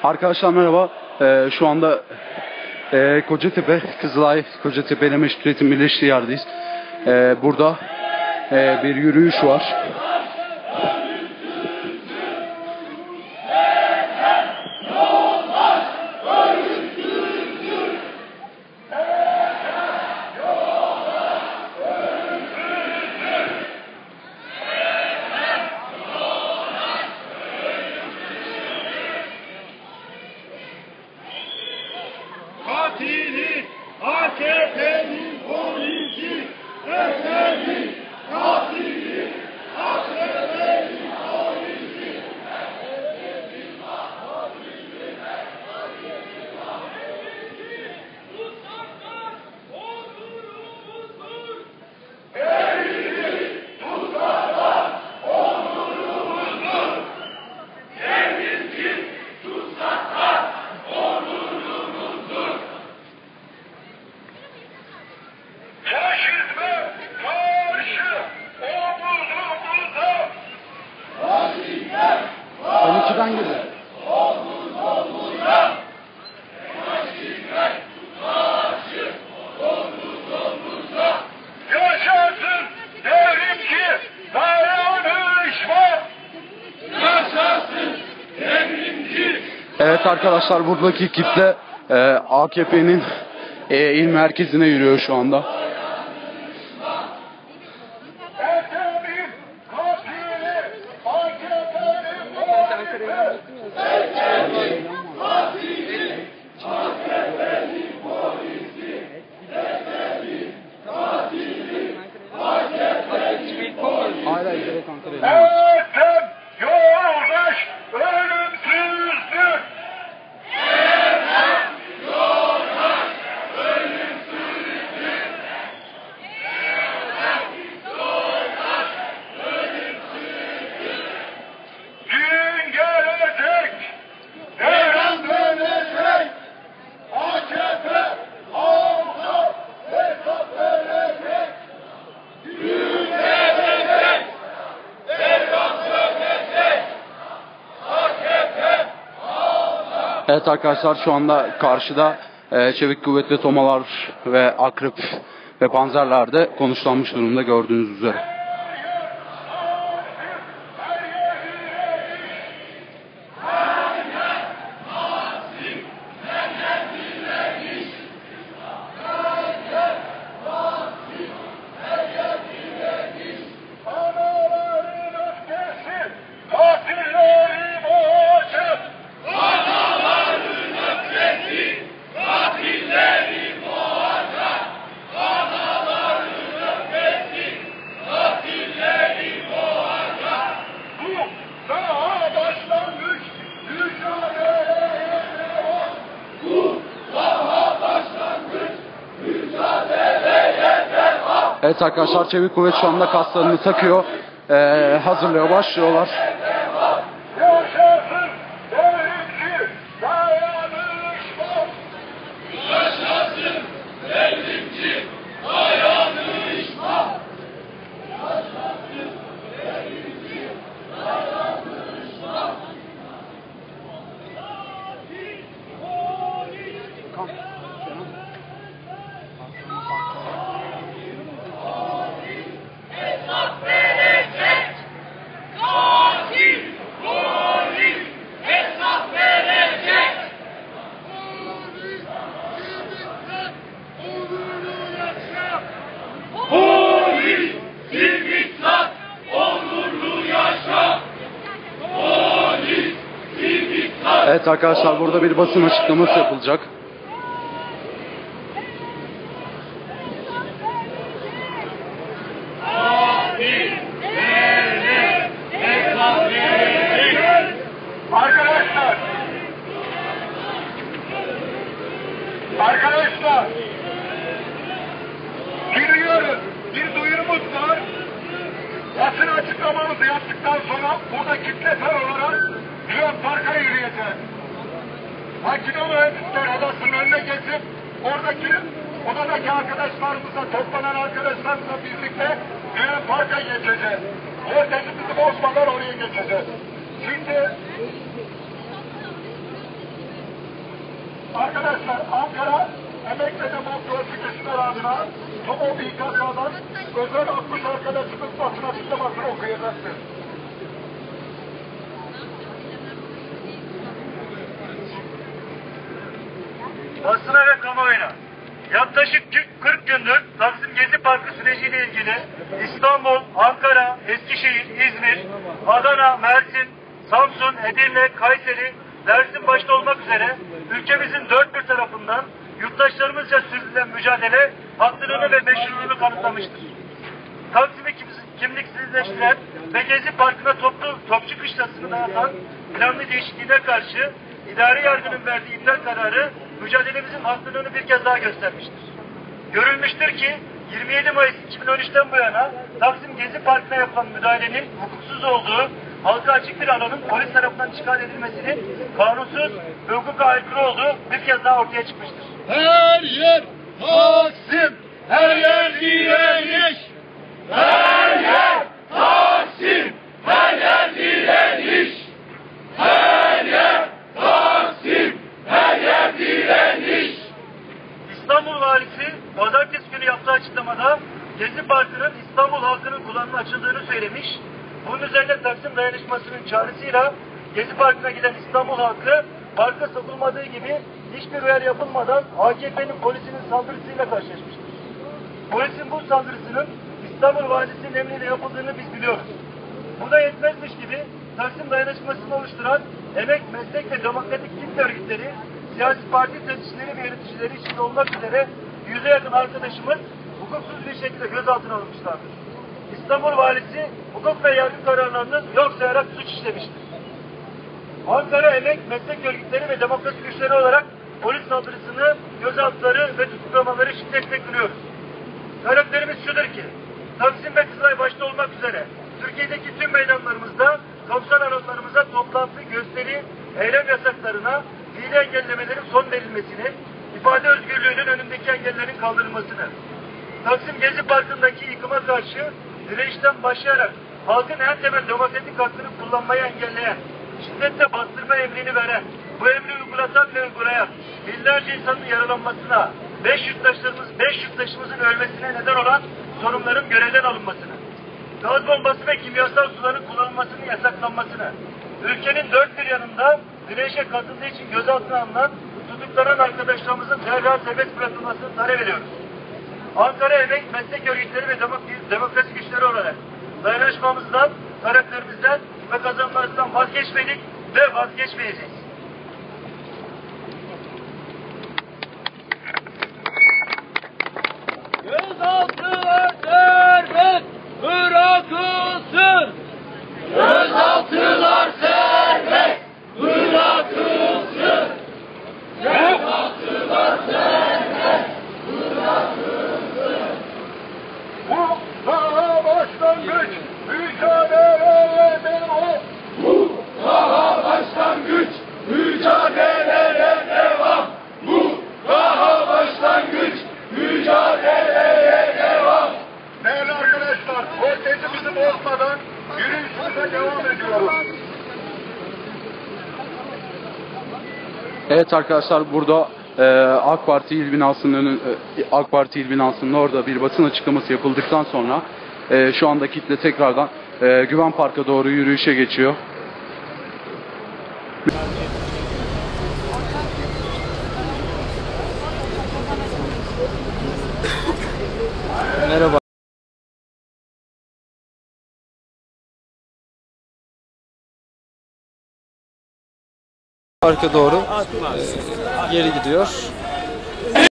Arkadaşlar merhaba. Şu anda Kocatepe, Kızılay Kocatepe ile Meşrutiyet'in birleştiği yerdeyiz. Burada bir yürüyüş var. Katili, AKP'nin polisi, efendim, katili, AKP'nin polisi. Tutsaklar, onurumuzdur. Devleti, tutsaklar, onurumuzdur. Devleti, tutsaklar, onurumuzdur. Faşizme karşı omuzumuza. Faşizme 12'den girdi. omuzumuza. Faşizme karşı omuzumuza. Yaşasın devrimci dayanışma. Yaşasın devrimci. Evet arkadaşlar, buradaki kitle AKP'nin il merkezine yürüyor şu anda. Ertem'in katili, AKP'nin polisi. Ertem'in katili, AKP'nin polisi. Ertem'in katili, AKP'nin polisi. Hala direkt Ankara'ya. Ertem yoldaş ölümsüzdür. Ertem yoldaş ölümsüzdür. Gün gelecek, devran dönecek, AKP halka hesap verecek. Gün gelecek, devran dönecek, AKP halka. Evet arkadaşlar, şu anda karşıda çevik kuvvet ve tomalar ve akrep ve panzerler de konuşlanmış durumda, gördüğünüz üzere. Anaların öfkesi, katillerin boğacak. Anaların öfkesi, katillerin boğacak. Anaların öfkesi, katillerin boğacak. Bu daha başlangıç, mücadeleye devam. Bu daha başlangıç, mücadeleye devam. Evet arkadaşlar, çevik kuvvet şu anda kaslarını takıyor. Hazırlıyor, başlıyorlar. Yaşasın devrimci dayanışma. Yaşasın devrimci dayanışma. Yaşasın devrimci dayanışma. Hesap verecek. Katil, polis hesap verecek. Polis, simitler, onurlu yaşa. Polis, simitler, onurlu yaşa. Polis, simitler. Evet arkadaşlar, burada bir basın açıklaması yapılacak. Katil, devlet hesap verecek. Arkadaşlar, giriyoruz. Bir duyurumuz var. Basın açıklamamızı yaptıktan sonra burada kitlesel olarak Güven Park'a yürüyeceğiz. Makine mühendisler odasının önüne geçip oradaki odadaki arkadaşlarımızla, toplanan arkadaşlarımızla birlikte Güven Park'a geçeceğiz. Kortejimizi bozmadan oraya geçeceğiz. Şimdi arkadaşlar Ankara Emek ve Demokrasi Güçler adına TOMO İKSA'dan özel 60 arkadaşımız basın açıklamasını okuyacaktır. Basına ve kamuoyuna yaklaşık 40 gündür Taksim Gezi Parkı süreciyle ilgili İstanbul, Ankara, Eskişehir, İzmir, Adana, Mersin, Samsun, Edirne, Kayseri, Dersim başta olmak üzere ülkemizin dört bir tarafından yurttaşlarımızca sürdürülen mücadele haklılığını ve meşruluğunu kanıtlamıştır. Taksim'i kimliksizleştiren ve Gezi Parkı'na topçu kışlasını dayatan planlı değişikliğine karşı idari yargının verdiği iptal kararı mücadelemizin haklılığını bir kez daha göstermiştir. Görülmüştür ki 27 Mayıs 2013'ten bu yana Taksim Gezi Parkı'na yapılan müdahalenin hukuksuz olduğu, halka açık bir alanın polis tarafından işgal edilmesinin kanunsuz ve hukuka aykırı olduğu bir kez daha ortaya çıkmıştır. Her yer Taksim, her yer direniş. Her yer Taksim, her yer direniş. Her yer Taksim, her yer direniş. İstanbul Valisi pazartesi günü yaptığı açıklamada Gezi Parkı'nın İstanbul halkının kullanımına açıldığını söylemiş. Bunun üzerine Taksim Dayanışması'nın çağrısıyla Gezi Parkı'na giden İstanbul halkı parka sokulmadığı gibi hiçbir uyarı yapılmadan AKP'nin polisinin saldırısıyla karşılaşmıştır. Polisin bu saldırısının İstanbul Valisi'nin emriyle yapıldığını biz biliyoruz. Bu da yetmezmiş gibi Taksim Dayanışması'nı oluşturan emek, meslek ve demokratik kitle örgütleri, siyasi parti temsilcileri ve yöneticileri içinde olmak üzere 100'e yakın arkadaşımız hukuksuz bir şekilde gözaltına alınmışlardır. İstanbul Valisi hukuk ve yargı kararlarını yok sayarak suç işlemiştir. Ankara emek, meslek örgütleri ve demokrasi güçleri olarak polis saldırısını, gözaltıları ve tutuklamaları şiddetle kınıyoruz. Taleplerimiz şudur ki, Taksim ve Kızılay başta olmak üzere Türkiye'deki tüm meydanlarımızda, kamusal alanlarımıza toplantı, gösteri, eylem yasaklarına, dini engellemelerin son verilmesini, ifade özgürlüğünün önündeki engellerin kaldırılmasını, Taksim Gezi Parkı'ndaki yıkıma karşı direnişten başlayarak halkın en temel demokratik hakkını kullanmayı engelleyen, şiddetle bastırma emrini veren, bu emri uygulatan ve uygulayan, binlerce insanın yaralanmasına, 5 yurttaşımızın ölmesine neden olan sorunların görevden alınmasını, gaz bombası ve kimyasal suların kullanılmasının yasaklanmasını, ülkenin dört bir yanında direnişe katıldığı için gözaltına alınan, tutuklanan arkadaşlarımızın derhal serbest bırakılmasını talep ediyoruz. Ankara emek, meslek örgütleri ve demokrasi güçleri olarak dayanışmamızdan, taleplerimizden ve kazanımlarımızdan vazgeçmedik ve vazgeçmeyeceğiz. Gözaltılar serbest bırakılsın. Gözaltılar serbest bırakılsın. Gözaltılar serbest bırakılsın. Bu daha başlangıç, mücadeleye devam. Bu daha başlangıç, mücadeleye devam. Bu daha başlangıç, mücadeleye devam. Değerli arkadaşlar, ortacımızı bozmadan yürüyüşümüze devam ediyoruz. Evet arkadaşlar, burada AK Parti il binasının orada bir basın açıklaması yapıldıktan sonra şu anda kitle tekrardan Güven Park'a doğru yürüyüşe geçiyor. Merhaba. Parka doğru geri gidiyor.